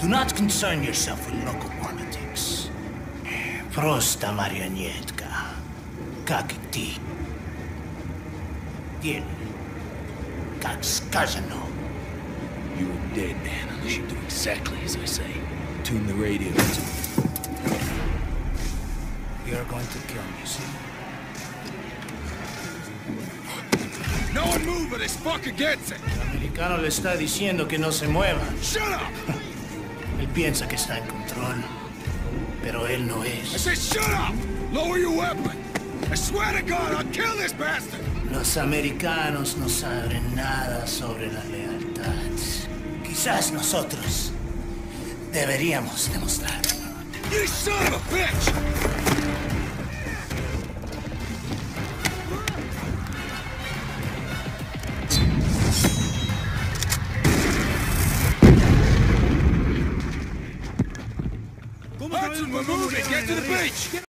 Do not concern yourself with local politics. Prosta marionetka. Как и ты. Делай, как сказано. You are dead, man, unless you do exactly as I say. Tune the radio. You're going to kill me, see? No one move or this fucker gets it! El americano le está diciendo que no se mueva. Shut up! Él piensa que está en control, pero él no I es. said shut up! Lower your weapon! I swear to God, I'll kill this bastard! Los americanos no saben nada sobre la lealtad. Quizás nosotros deberíamos demostrar. You son of a bitch! Hudson, we're moving! Get to the beach!